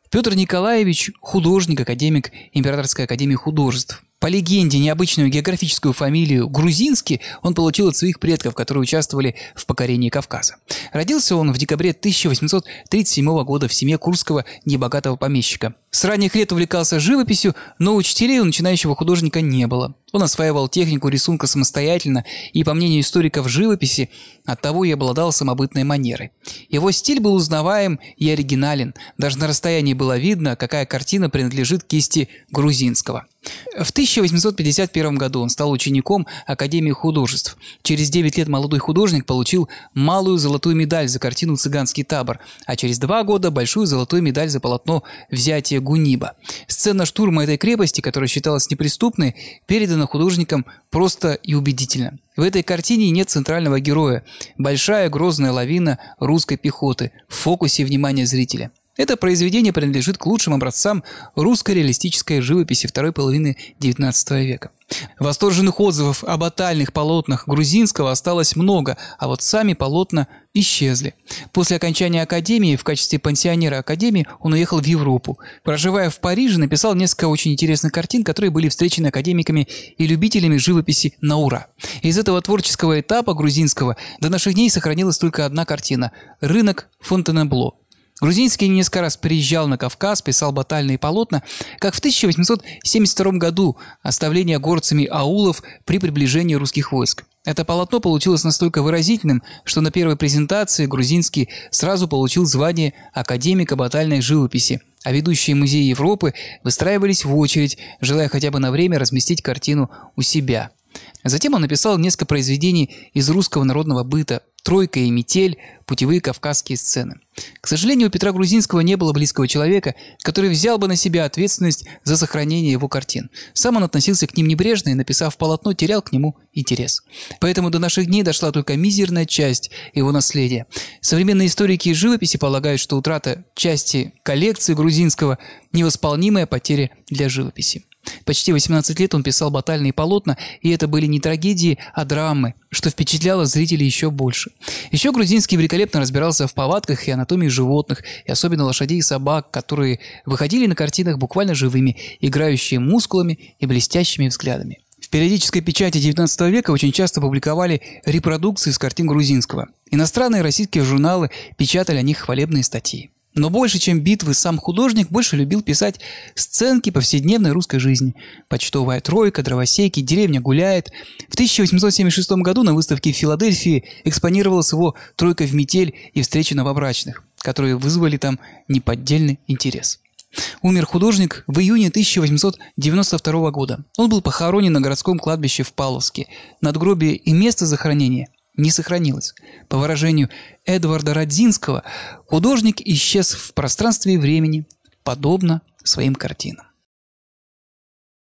Петр Николаевич – художник, академик Императорской академии художеств. По легенде, необычную географическую фамилию Грузинский он получил от своих предков, которые участвовали в покорении Кавказа. Родился он в декабре 1837 года в семье курского небогатого помещика. С ранних лет увлекался живописью, но учителей у начинающего художника не было. Он осваивал технику рисунка самостоятельно и, по мнению историков живописи, оттого и обладал самобытной манерой. Его стиль был узнаваем и оригинален. Даже на расстоянии было видно, какая картина принадлежит кисти Грузинского. В 1851 году он стал учеником Академии художеств. Через 9 лет молодой художник получил малую золотую медаль за картину «Цыганский табор», а через 2 года большую золотую медаль за полотно «Взятие Гуниба». Сцена штурма этой крепости, которая считалась неприступной, передана художником просто и убедительно. В этой картине нет центрального героя. Большая грозная лавина русской пехоты в фокусе внимания зрителя. Это произведение принадлежит к лучшим образцам русской реалистической живописи второй половины XIX века. Восторженных отзывов о батальных полотнах Грузинского осталось много, а вот сами полотна исчезли. После окончания академии в качестве пансионера академии он уехал в Европу. Проживая в Париже, написал несколько очень интересных картин, которые были встречены академиками и любителями живописи на ура. Из этого творческого этапа Грузинского до наших дней сохранилась только одна картина – «Рынок Фонтенебло». Грузинский несколько раз приезжал на Кавказ, писал батальные полотна, как в 1872 году оставление горцами аулов при приближении русских войск. Это полотно получилось настолько выразительным, что на первой презентации Грузинский сразу получил звание академика батальной живописи, а ведущие музеи Европы выстраивались в очередь, желая хотя бы на время разместить картину у себя. Затем он написал несколько произведений из русского народного быта «Тройка» и «Метель», «Путевые кавказские сцены». К сожалению, у Петра Грузинского не было близкого человека, который взял бы на себя ответственность за сохранение его картин. Сам он относился к ним небрежно и, написав полотно, терял к нему интерес. Поэтому до наших дней дошла только мизерная часть его наследия. Современные историки живописи полагают, что утрата части коллекции Грузинского – невосполнимая потеря для живописи. Почти 18 лет он писал батальные полотна, и это были не трагедии, а драмы, что впечатляло зрителей еще больше. Еще Грузинский великолепно разбирался в повадках и анатомии животных, и особенно лошадей и собак, которые выходили на картинах буквально живыми, играющие мускулами и блестящими взглядами. В периодической печати XIX века очень часто публиковали репродукции с картин Грузинского. Иностранные и российские журналы печатали о них хвалебные статьи. Но больше, чем битвы, сам художник больше любил писать сценки повседневной русской жизни. Почтовая тройка, дровосеки, деревня гуляет. В 1876 году на выставке в Филадельфии экспонировалась его «Тройка в метель» и «Встреча новобрачных», которые вызвали там неподдельный интерес. Умер художник в июне 1892 года. Он был похоронен на городском кладбище в Павловске. Надгробие и место захоронения не сохранилось. По выражению Эдварда Радзинского, художник исчез в пространстве и времени, подобно своим картинам.